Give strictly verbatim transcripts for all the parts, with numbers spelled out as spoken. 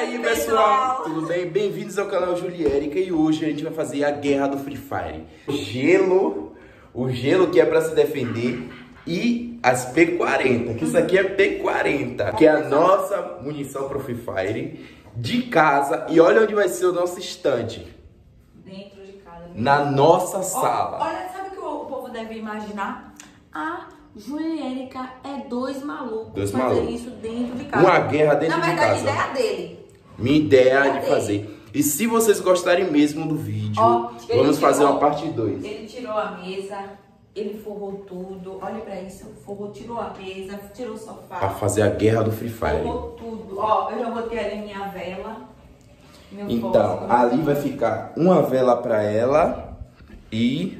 aí, pessoal, tudo bem? Bem-vindos ao canal Juliérica e hoje a gente vai fazer a guerra do Free Fire. Gelo, o gelo que é pra se defender e as P quarenta, que isso aqui é P quarenta, que é a nossa munição pro Free Fire de casa. E olha onde vai ser o nosso estande. Dentro de casa. Na nossa sala. Olha, sabe o que o povo deve imaginar? A Juliérica é dois malucos Dois fazer malucos. isso dentro de casa. Uma guerra dentro Na de verdade, casa. a ideia dele. Minha ideia Ideia de dele. fazer. E se vocês gostarem mesmo do vídeo, Ó, ele vamos fazer tirou- uma parte dois. Ele tirou a mesa, ele forrou tudo. Olha pra isso, forrou, tirou a mesa, tirou o sofá. Pra fazer a guerra do Free Fire. Forrou tudo. Ó, eu já botei ali minha vela. Meu Então, fósforo. ali vai ficar uma vela pra ela e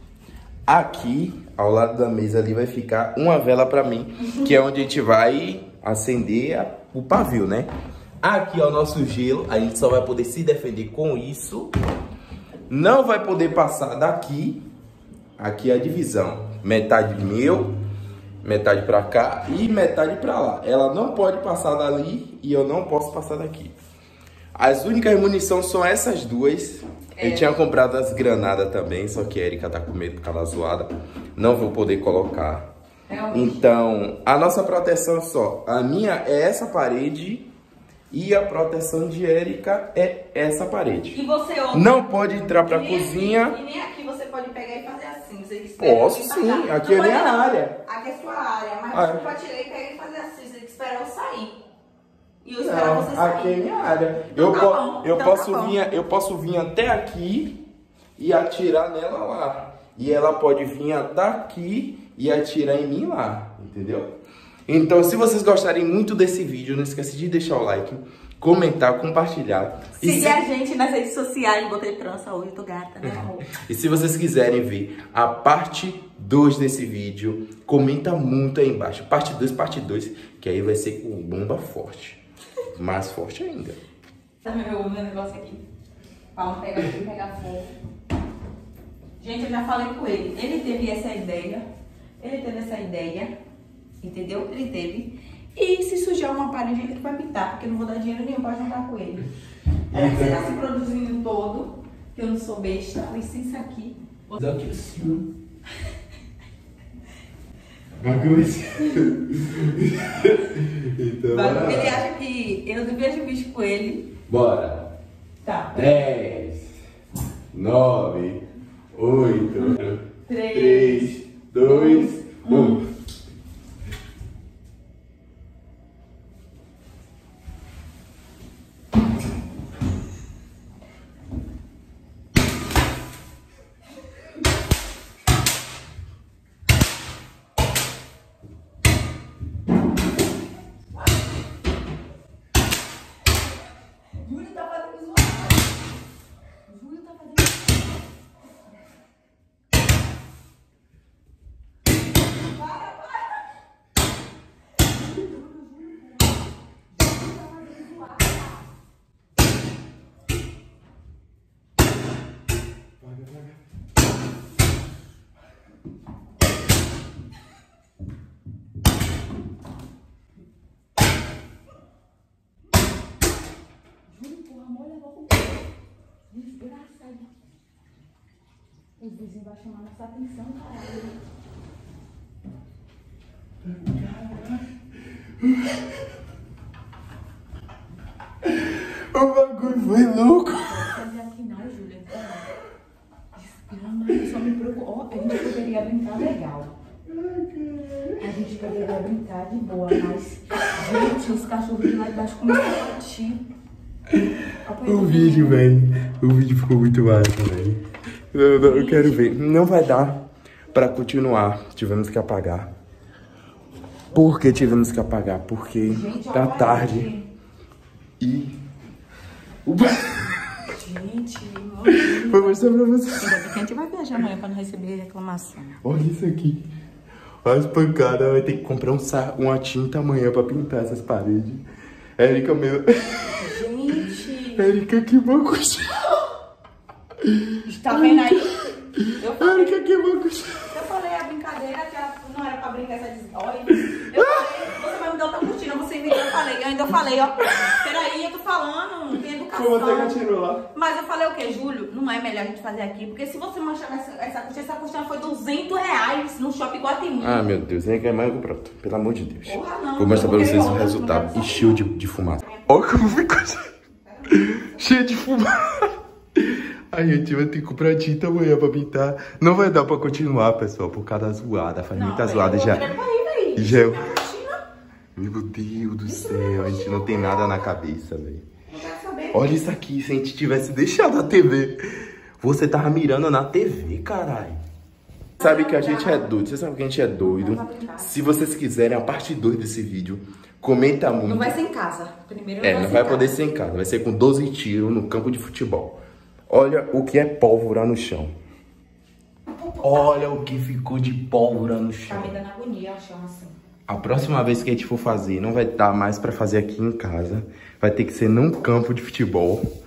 aqui, ao lado da mesa ali, vai ficar uma vela pra mim, que é onde a gente vai acender a- o pavio, né? Aqui é o nosso gelo, a gente só vai poder se defender com isso. Não vai poder passar daqui. Aqui é a divisão. Metade meu, metade pra cá e metade pra lá. Ela não pode passar dali e eu não posso passar daqui. As únicas munições são essas duas. É. Eu tinha comprado as granadas também, só que a Erika tá com medo por causa da zoada. Não vou poder colocar. Realmente. Então, a nossa proteção é só. A minha é essa parede e a proteção de Erika é essa parede. E você outra? Não pode entrar pra E nem cozinha. Aqui, e nem aqui você pode pegar e fazer assim. Você espera Posso alguém sim, passar. aqui é Não minha pode não. área. Aqui é sua área, mas Ah, você é. pode tirar e pegar e fazer assim. Você tem que esperar eu sair. E eu esperar você Não, sair. aqui é minha área. Então Eu, tá po- bom, eu, então posso tá bom. vir, eu posso vir até aqui e atirar nela lá. E ela pode vir até aqui e atirar em mim lá, entendeu? Então, se vocês gostarem muito desse vídeo, não esquece de deixar o like, comentar, compartilhar. E Seguir se, a gente nas redes sociais. Botei trança hoje, tô gata, né, amor? e se vocês quiserem ver a parte dois desse vídeo, comenta muito aí embaixo. Parte dois, parte dois, que aí vai ser com bomba forte. Mais forte ainda. Tá meu, meu negócio aqui. Vamos pegar aqui, pegar fogo. Gente, eu já falei com ele. Ele teve essa ideia. Ele teve essa ideia. Entendeu? Ele teve. E se sujar uma parede, ele vai pintar, porque eu não vou dar dinheiro nenhum pra juntar com ele. É, você tá se produzindo todo, que eu não sou besta. Licença aqui. Daqui assim. Bagunça. Então, Vai- Ele acha que eu não vejo bicho com ele. bora. Tá. dez, nove, oito, três, dois, um. Júlio tá fazendo zoada. Júlio tá fazendo zoada. Para, para. Júlio, Júlio, Júlio tá fazendo zoada. Júlio, porra, molha logo. Desgraçado. Os vizinhos vão chamar nossa atenção, caralho. O bagulho foi louco. Não pode fazer aqui não, Júlia. Desgrama, eu só me preocupo. Ó, a gente poderia brincar legal. A gente poderia brincar de boa, mas... Gente, os cachorros de lá embaixo começaram a latir. O vídeo, velho. O vídeo ficou muito massa, velho. Eu, eu, eu quero ver. Não vai dar pra continuar. Tivemos que apagar. Por que tivemos que apagar? Porque Gente, tá olha tarde. aqui. E... Gente, olha. Vou mostrar pra vocês. Ainda bem que a gente vai viajar amanhã pra não receber reclamação. Olha isso aqui. Olha as pancadas. Vai ter que comprar um, sa- uma tinta amanhã pra pintar essas paredes. Erika, meu... Gente, Erika, que bagulho. tá vendo aí? Eu falei, Erika, que bagulho. eu falei a brincadeira que não era pra brincar essa des... Olha, eu falei, você vai me dar outra cortina, você vídeo, eu falei, eu ainda falei, ó. Peraí, eu tô falando, tem educação. Foi você que atirou lá. Mas eu falei o quê, Júlio? Não é melhor a gente fazer aqui, porque se você manchar essa, essa coxinha, essa coxinha foi duzentos reais no Shopping Guatemi. Ah, meu Deus, nem quer mais, pronto. Pelo amor de Deus. Porra, não. Vou mostrar pra vocês o resultado. Encheu de, de fumaça. Olha como ficou cheio de fumaça. A gente vai ter que comprar tinta amanhã pra pintar. Não vai dar pra continuar, pessoal, por causa da zoada. Faz Não, muita véio, zoada eu já. vou aí, véio. Já. Minha coxinha. Meu Deus do céu, a gente não tem nada na cabeça, velho. Não quero saber. Olha isso aqui, se a gente tivesse deixado a T V. Você tava mirando na T V, caralho. Sabe que a gente é doido, você sabe que a gente é doido. Se vocês quiserem a parte dois desse vídeo, comenta muito. Não vai ser em casa. Primeiro É, não vai poder ser em casa, vai ser com doze tiros no campo de futebol. Olha o que é pólvora no chão. Olha o que ficou de pólvora no chão. Tá me dando agonia o chão assim. A próxima vez que a gente for fazer, não vai dar mais pra fazer aqui em casa. Vai ter que ser num campo de futebol.